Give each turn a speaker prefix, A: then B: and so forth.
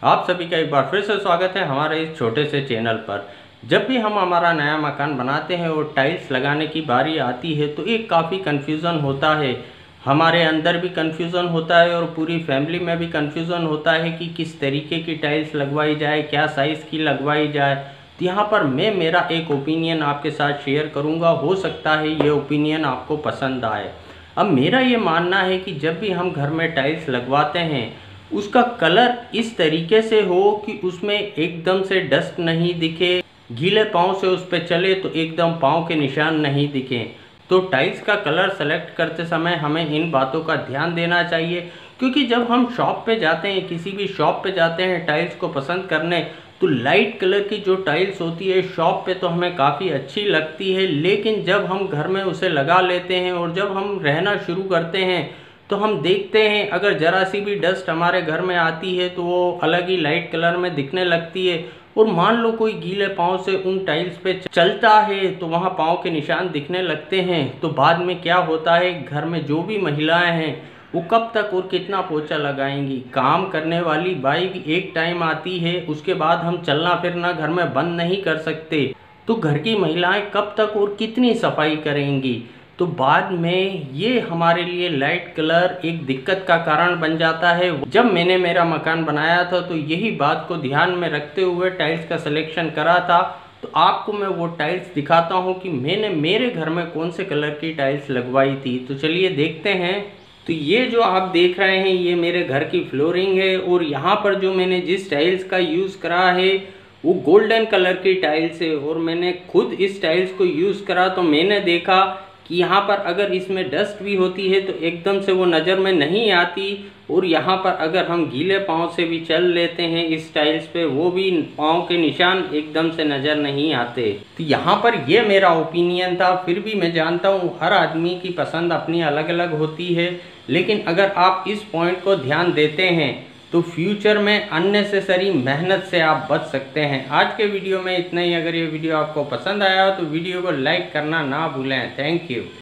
A: आप सभी का एक बार फिर से स्वागत है हमारे इस छोटे से चैनल पर। जब भी हम हमारा नया मकान बनाते हैं और टाइल्स लगाने की बारी आती है तो एक काफ़ी कन्फ्यूज़न होता है। हमारे अंदर भी कन्फ्यूज़न होता है और पूरी फैमिली में भी कन्फ्यूज़न होता है कि किस तरीके की टाइल्स लगवाई जाए, क्या साइज़ की लगवाई जाए। तो यहाँ पर मैं मेरा एक ओपिनियन आपके साथ शेयर करूँगा, हो सकता है ये ओपिनियन आपको पसंद आए। अब मेरा ये मानना है कि जब भी हम घर में टाइल्स लगवाते हैं उसका कलर इस तरीके से हो कि उसमें एकदम से डस्ट नहीं दिखे, गीले पाँव से उस पर चले तो एकदम पाँव के निशान नहीं दिखें। तो टाइल्स का कलर सेलेक्ट करते समय हमें इन बातों का ध्यान देना चाहिए, क्योंकि जब हम शॉप पे जाते हैं, किसी भी शॉप पे जाते हैं टाइल्स को पसंद करने, तो लाइट कलर की जो टाइल्स होती है शॉप पे तो हमें काफ़ी अच्छी लगती है, लेकिन जब हम घर में उसे लगा लेते हैं और जब हम रहना शुरू करते हैं तो हम देखते हैं अगर ज़रा सी भी डस्ट हमारे घर में आती है तो वो अलग ही लाइट कलर में दिखने लगती है। और मान लो कोई गीले पाँव से उन टाइल्स पे चलता है तो वहाँ पाँव के निशान दिखने लगते हैं। तो बाद में क्या होता है, घर में जो भी महिलाएं हैं वो कब तक और कितना पोछा लगाएंगी। काम करने वाली बाई भी एक टाइम आती है, उसके बाद हम चलना फिरना घर में बंद नहीं कर सकते। तो घर की महिलाएं कब तक और कितनी सफाई करेंगी। तो बाद में ये हमारे लिए लाइट कलर एक दिक्कत का कारण बन जाता है। जब मैंने मेरा मकान बनाया था तो यही बात को ध्यान में रखते हुए टाइल्स का सिलेक्शन करा था। तो आपको मैं वो टाइल्स दिखाता हूँ कि मैंने मेरे घर में कौन से कलर की टाइल्स लगवाई थी। तो चलिए देखते हैं। तो ये जो आप देख रहे हैं ये मेरे घर की फ्लोरिंग है, और यहाँ पर जो मैंने जिस टाइल्स का यूज़ करा है वो गोल्डन कलर की टाइल्स है। और मैंने खुद इस टाइल्स को यूज़ करा तो मैंने देखा कि यहाँ पर अगर इसमें डस्ट भी होती है तो एकदम से वो नज़र में नहीं आती, और यहाँ पर अगर हम गीले पाँव से भी चल लेते हैं इस टाइल्स पे वो भी पाँव के निशान एकदम से नज़र नहीं आते। तो यहाँ पर ये मेरा ओपिनियन था। फिर भी मैं जानता हूँ हर आदमी की पसंद अपनी अलग अलग होती है, लेकिन अगर आप इस पॉइंट को ध्यान देते हैं तो फ्यूचर में अननेसेसरी मेहनत से आप बच सकते हैं। आज के वीडियो में इतना ही। अगर ये वीडियो आपको पसंद आया हो तो वीडियो को लाइक करना ना भूलें। Thank you.